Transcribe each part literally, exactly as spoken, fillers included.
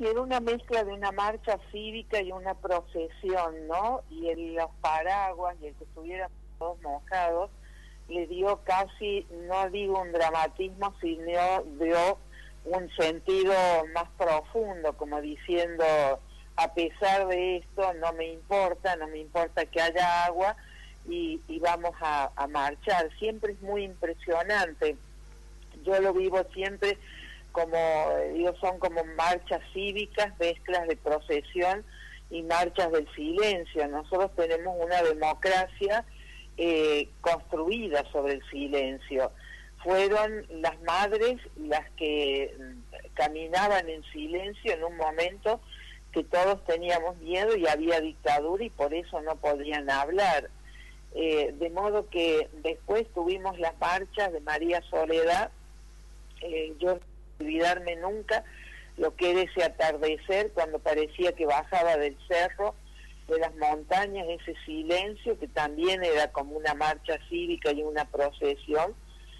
Sí, era una mezcla de una marcha cívica y una procesión, ¿no? Y el, los paraguas y el que estuvieran todos mojados le dio casi, no digo un dramatismo, sino dio un sentido más profundo, como diciendo, a pesar de esto, no me importa, no me importa que haya agua y, y vamos a, a marchar. Siempre es muy impresionante. Yo lo vivo siempre como, digo, son como marchas cívicas, mezclas de procesión y marchas del silencio. Nosotros tenemos una democracia eh, construida sobre el silencio. Fueron las madres las que caminaban en silencio en un momento que todos teníamos miedo y había dictadura y por eso no podían hablar. Eh, de modo que después tuvimos las marchas de María Soledad. Eh, yo no olvidarme nunca lo que era ese atardecer cuando parecía que bajaba del cerro, de las montañas, ese silencio que también era como una marcha cívica y una procesión.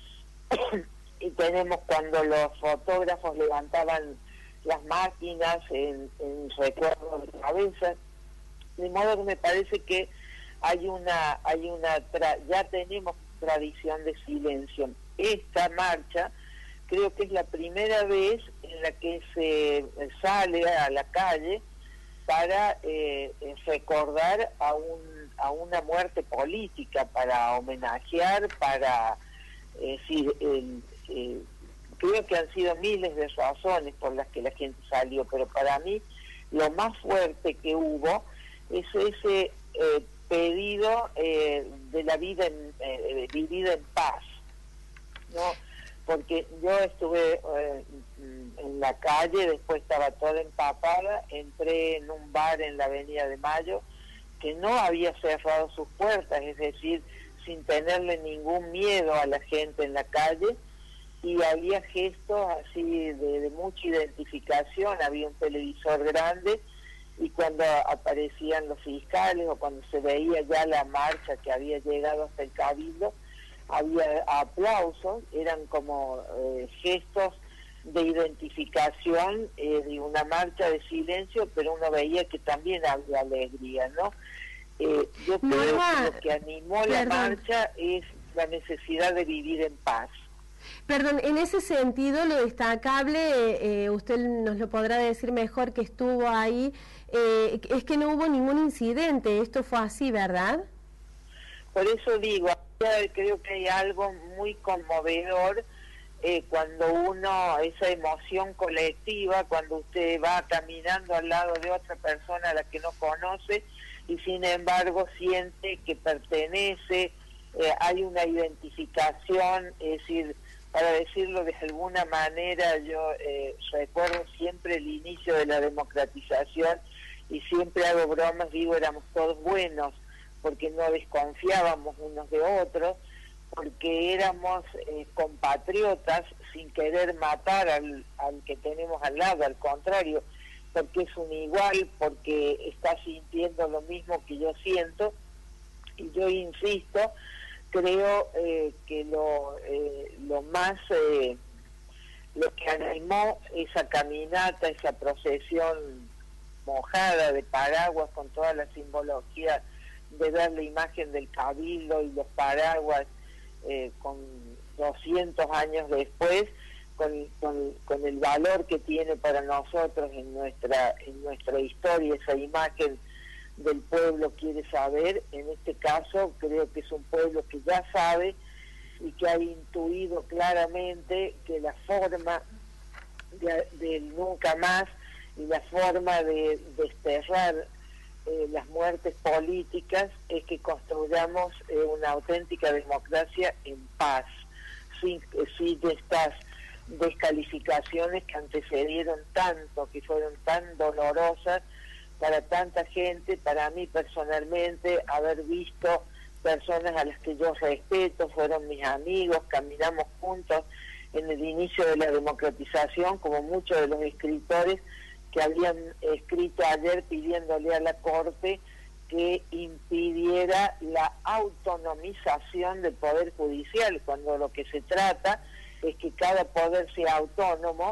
Y tenemos cuando los fotógrafos levantaban las máquinas en, en recuerdo de cabeza, de modo que me parece que hay una, hay una tra ya tenemos tradición de silencio. Esta marcha creo que es la primera vez en la que se sale a la calle para eh, recordar a, un, a una muerte política, para homenajear, para eh, sí, eh, eh, creo que han sido miles de razones por las que la gente salió, pero para mí lo más fuerte que hubo es ese eh, pedido eh, de la vida en, eh, vivida en paz, ¿no? Porque yo estuve eh, en la calle, después estaba toda empapada, entré en un bar en la Avenida de Mayo que no había cerrado sus puertas, es decir, sin tenerle ningún miedo a la gente en la calle, y había gestos así de, de mucha identificación, había un televisor grande, y cuando aparecían los fiscales o cuando se veía ya la marcha que había llegado hasta el Cabildo, había aplausos, eran como eh, gestos de identificación eh, de una marcha de silencio, pero uno veía que también había alegría, ¿no? Eh, yo creo que lo que animó Perdón. la marcha es la necesidad de vivir en paz. Perdón, en ese sentido lo destacable, eh, usted nos lo podrá decir mejor que estuvo ahí, eh, es que no hubo ningún incidente, esto fue así, ¿verdad? Por eso digo, creo que hay algo muy conmovedor eh, cuando uno, esa emoción colectiva, cuando usted va caminando al lado de otra persona a la que no conoce y sin embargo siente que pertenece, eh, hay una identificación, es decir, para decirlo de alguna manera, yo eh, recuerdo siempre el inicio de la democratización y siempre hago bromas, digo, éramos todos buenos, porque no desconfiábamos unos de otros, porque éramos eh, compatriotas sin querer matar al, al que tenemos al lado, al contrario, porque es un igual, porque está sintiendo lo mismo que yo siento, y yo insisto, creo eh, que lo, eh, lo más, eh, lo que animó esa caminata, esa procesión mojada de paraguas con toda la simbología de ver la imagen del Cabildo y los paraguas eh, con doscientos años después, con, con, con el valor que tiene para nosotros en nuestra, en nuestra historia, esa imagen del pueblo quiere saber. En este caso creo que es un pueblo que ya sabe y que ha intuido claramente que la forma de, de nunca más y la forma de desterrar eh, las muertes políticas es que construyamos eh, una auténtica democracia en paz, sin, sin estas descalificaciones que antecedieron tanto, que fueron tan dolorosas para tanta gente. Para mí personalmente, haber visto personas a las que yo respeto, fueron mis amigos, caminamos juntos en el inicio de la democratización, como muchos de los escritores que habían escrito ayer pidiéndole a la Corte que impidiera la autonomización del Poder Judicial, cuando lo que se trata es que cada poder sea autónomo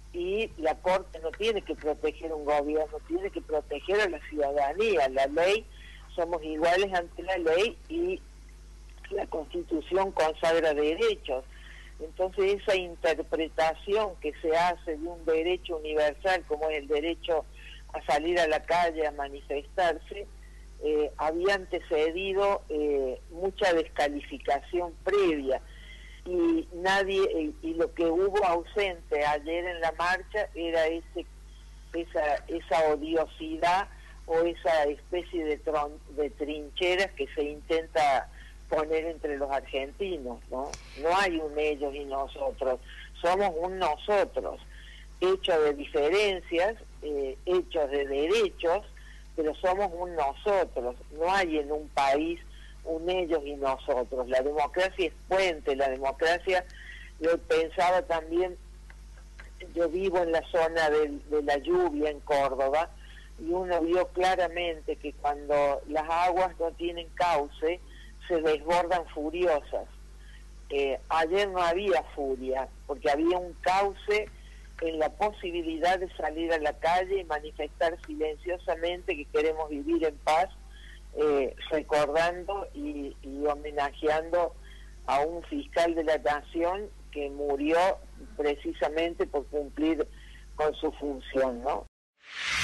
y la Corte no tiene que proteger a un gobierno, tiene que proteger a la ciudadanía. La ley, somos iguales ante la ley y la Constitución consagra derechos. Entonces esa interpretación que se hace de un derecho universal como es el derecho a salir a la calle, a manifestarse, eh, había antecedido eh, mucha descalificación previa y nadie y, y lo que hubo ausente ayer en la marcha era ese esa esa odiosidad o esa especie de, tron, de trincheras que se intenta poner entre los argentinos, ¿no? No hay un ellos y nosotros, somos un nosotros, hechos de diferencias, eh, hechos de derechos, pero somos un nosotros, no hay en un país un ellos y nosotros. La democracia es puente, la democracia, yo pensaba también, yo vivo en la zona de, de la lluvia en Córdoba, y uno vio claramente que cuando las aguas no tienen cauce, se desbordan furiosas. Eh, ayer no había furia, porque había un cauce en la posibilidad de salir a la calle y manifestar silenciosamente que queremos vivir en paz, eh, recordando y, y homenajeando a un fiscal de la nación que murió precisamente por cumplir con su función, ¿no?